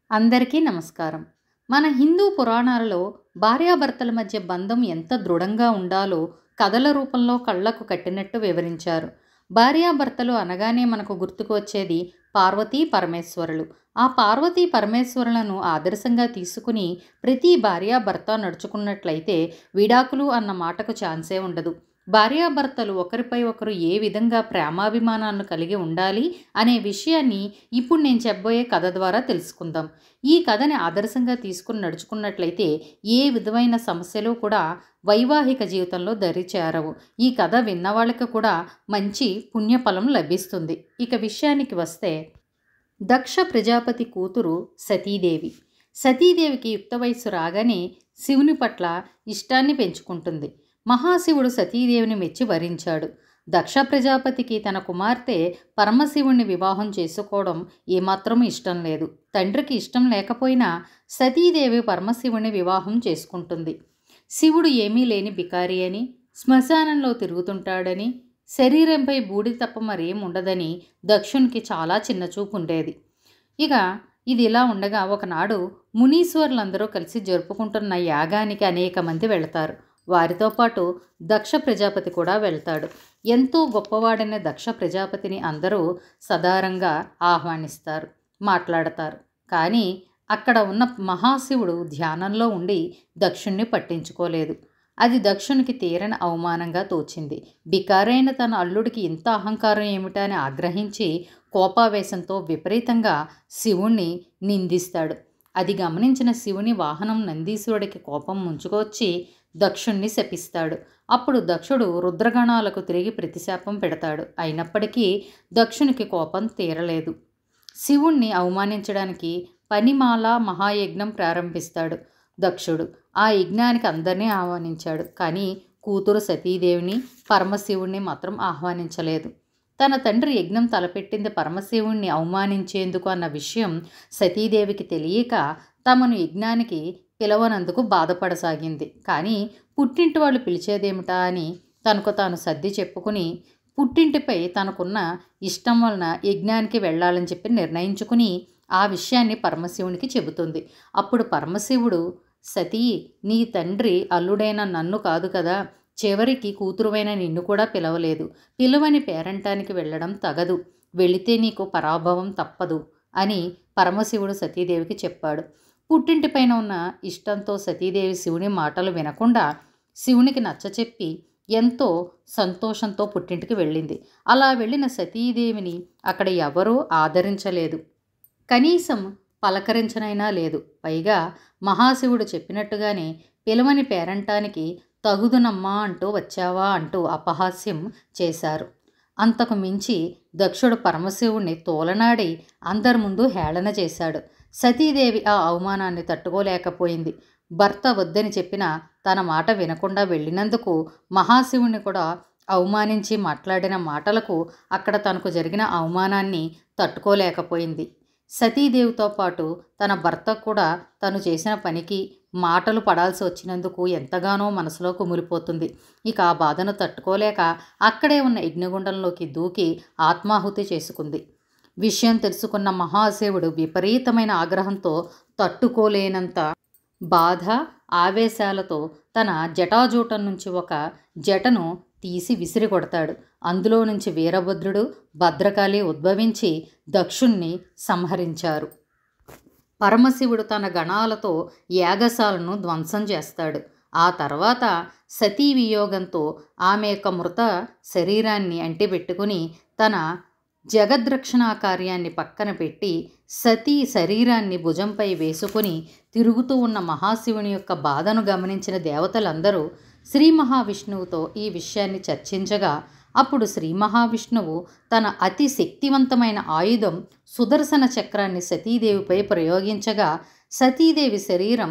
అందరికీ నమస్కారం. మన హిందూ పురాణాలలో భార్యాభర్తల మధ్య బంధం ఎంత దృఢంగా ఉండాలో కథల రూపంలో కళ్ళకు కట్టినట్టు వివరించారు. భార్యాభర్తలు అనగానే మనకు గుర్తుకు వచ్చేది పార్వతీ పరమేశ్వరులు. ఆ పార్వతీ పరమేశ్వరులను ఆదర్శంగా తీసుకుని ప్రతి భార్యాభర్త నడుచుకున్నట్లయితే విడాకులు అన్న మాటకు ఛాన్సే ఉండదు. భార్యాభర్తలు ఒకరిపై ఒకరు ఏ విధంగా ప్రేమాభిమానాలను కలిగి ఉండాలి అనే విషయాన్ని ఇప్పుడు నేను చెప్పబోయే కథ ద్వారా తెలుసుకుందాం. ఈ కథని ఆదర్శంగా తీసుకుని నడుచుకున్నట్లయితే ఏ విధమైన సమస్యలు కూడా వైవాహిక జీవితంలో దరిచేరవు. ఈ కథ విన్నవాళ్ళకి కూడా మంచి పుణ్యఫలం లభిస్తుంది. ఇక విషయానికి వస్తే, దక్ష ప్రజాపతి కూతురు సతీదేవి. సతీదేవికి యుక్త వయస్సు రాగానే శివుని పట్ల ఇష్టాన్ని పెంచుకుంటుంది. మహాశివుడు సతీదేవిని మెచ్చి వరించాడు. దక్ష ప్రజాపతికి తన కుమార్తె పరమశివుణ్ణి వివాహం చేసుకోవడం ఏమాత్రం ఇష్టం లేదు. తండ్రికి ఇష్టం లేకపోయినా సతీదేవి పరమశివుణ్ణి వివాహం చేసుకుంటుంది. శివుడు ఏమీ లేని బికారి అని, శ్మశానంలో తిరుగుతుంటాడని, శరీరంపై బూడిద తప్ప మరేం ఉండదని దక్షునికి చాలా చిన్నచూపు ఉండేది. ఇక ఇది ఇలా ఉండగా ఒకనాడు మునీశ్వరులందరూ కలిసి జరుపుకుంటున్న యాగానికి అనేక మంది వెళతారు. వారితో పాటు దక్ష ప్రజాపతి కూడా వెళ్తాడు. ఎంతో గొప్పవాడైన దక్ష ప్రజాపతిని అందరూ సదారంగా ఆహ్వానిస్తారు, మాట్లాడతారు. కానీ అక్కడ ఉన్న మహాశివుడు ధ్యానంలో ఉండి దక్షుణ్ణి పట్టించుకోలేదు. అది దక్షునికి తీరని అవమానంగా తోచింది. బికారైన తన అల్లుడికి ఇంత అహంకారం ఏమిటా అని ఆగ్రహించి కోపావేశంతో విపరీతంగా శివుణ్ణి నిందిస్తాడు. అది గమనించిన శివుని వాహనం నందీశ్వరుడికి కోపం ముంచుకొచ్చి దక్షుణ్ణి శపిస్తాడు. అప్పుడు దక్షుడు రుద్రగణాలకు తిరిగి ప్రతిశాపం పెడతాడు. అయినప్పటికీ దక్షునికి కోపం తీరలేదు. శివుణ్ణి అవమానించడానికి పనిమాల మహాయజ్ఞం ప్రారంభిస్తాడు దక్షుడు. ఆ యజ్ఞానికి అందరినీ ఆహ్వానించాడు. కానీ కూతురు సతీదేవిని, పరమశివుణ్ణి మాత్రం ఆహ్వానించలేదు. తన తండ్రి యజ్ఞం తలపెట్టింది పరమశివుణ్ణి అవమానించేందుకు అన్న విషయం సతీదేవికి తెలియక తమను యజ్ఞానికి పిలవనందుకు బాధపడసాగింది. కానీ పుట్టింటి వాళ్ళు పిలిచేదేమిటా అని తనకు తాను సర్ది చెప్పుకుని పుట్టింటిపై తనకున్న ఇష్టం వలన యజ్ఞానికి వెళ్ళాలని చెప్పి నిర్ణయించుకుని ఆ విషయాన్ని పరమశివునికి చెబుతుంది. అప్పుడు పరమశివుడు, సతీ, నీ తండ్రి అల్లుడైన నన్ను కాదు కదా, చివరికి కూతురువైన నిన్ను కూడా పిలవలేదు. పిలువని పేరంటానికి వెళ్ళడం తగదు. వెళితే నీకు పరాభవం తప్పదు అని పరమశివుడు సతీదేవికి చెప్పాడు. పుట్టింటిపైన ఉన్న ఇష్టంతో సతీదేవి శివుని మాటలు వినకుండా శివునికి నచ్చచెప్పి ఎంతో సంతోషంతో పుట్టింటికి వెళ్ళింది. అలా వెళ్ళిన సతీదేవిని అక్కడ ఎవరూ ఆదరించలేదు, కనీసం పలకరించనైనా లేదు. పైగా మహాశివుడు చెప్పినట్టుగానే పిలవని పేరంటానికి తగుదునమ్మా అంటూ వచ్చావా అంటూ అపహాస్యం చేశారు. అంతకు మించి దక్షుడు పరమశివుణ్ణి తోలనాడి అందరి ముందు హేళన చేశాడు. సతీదేవి ఆ అవమానాన్ని తట్టుకోలేకపోయింది. భర్త వద్దని చెప్పినా తన మాట వినకుండా వెళ్ళినందుకు మహాశివుణ్ణి కూడా అవమానించి మాట్లాడిన మాటలకు అక్కడ తనకు జరిగిన అవమానాన్ని తట్టుకోలేకపోయింది. సతీదేవితో పాటు తన భర్త కూడా తను చేసిన పనికి మాటలు పడాల్సి వచ్చినందుకు ఎంతగానో మనసులో కుమిలిపోతుంది. ఇక ఆ బాధను తట్టుకోలేక అక్కడే ఉన్న యజ్ఞగుండంలోకి దూకి ఆత్మాహుతి చేసుకుంది. విషయం తెలుసుకున్న మహాశివుడు విపరీతమైన ఆగ్రహంతో తట్టుకోలేనంత బాధ, ఆవేశాలతో తన జటాజూటం నుంచి ఒక జటను తీసి విసిరి కొడతాడు. అందులో నుంచి వీరభద్రుడు, భద్రకాళి ఉద్భవించి దక్షుణ్ణి సంహరించారు. పరమశివుడు తన గణాలతో యాగశాలను ధ్వంసం చేస్తాడు. ఆ తర్వాత సతీ వియోగంతో ఆమె యొక్క మృత శరీరాన్ని అంటిపెట్టుకుని తన జగద్రక్షణా కార్యాన్ని పక్కన పెట్టి సతీ శరీరాన్ని భుజంపై వేసుకుని తిరుగుతూ ఉన్న మహాశివుని యొక్క బాధను గమనించిన దేవతలందరూ శ్రీ మహావిష్ణువుతో ఈ విషయాన్ని చర్చించగా అప్పుడు శ్రీ మహావిష్ణువు తన అతి శక్తివంతమైన ఆయుధం సుదర్శన చక్రాన్ని సతీదేవిపై ప్రయోగించగా సతీదేవి శరీరం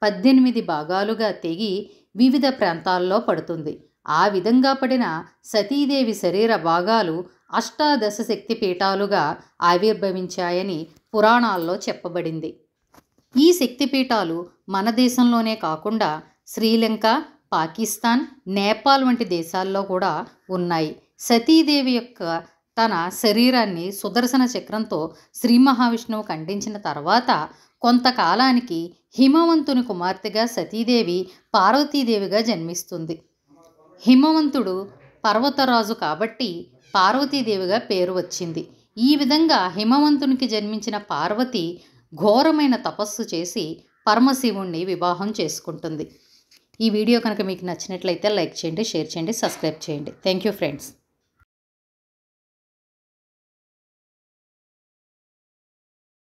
18 భాగాలుగా తెగి వివిధ ప్రాంతాల్లో పడుతుంది. ఆ విధంగా పడిన సతీదేవి శరీర భాగాలు అష్టాదశ శక్తి పీఠాలుగా ఆవిర్భవించాయని పురాణాల్లో చెప్పబడింది. ఈ శక్తిపీఠాలు మన దేశంలోనే కాకుండా శ్రీలంక, పాకిస్తాన్, నేపాల్ వంటి దేశాల్లో కూడా ఉన్నాయి. సతీదేవి యొక్క తన శరీరాన్ని సుదర్శన చక్రంతో శ్రీ మహావిష్ణువు ఖండించిన తర్వాత కొంతకాలానికి హిమవంతుని కుమార్తెగా సతీదేవి పార్వతీదేవిగా జన్మిస్తుంది. హిమవంతుడు పర్వతరాజు కాబట్టి పార్వతీదేవిగా పేరు వచ్చింది. ఈ విధంగా హిమవంతునికి జన్మించిన పార్వతి ఘోరమైన తపస్సు చేసి పరమశివుణ్ణి వివాహం చేసుకుంటుంది. ఈ వీడియో కనుక మీకు నచ్చినట్లయితే లైక్ చేయండి, షేర్ చేయండి, సబ్స్క్రైబ్ చేయండి. Thank you friends.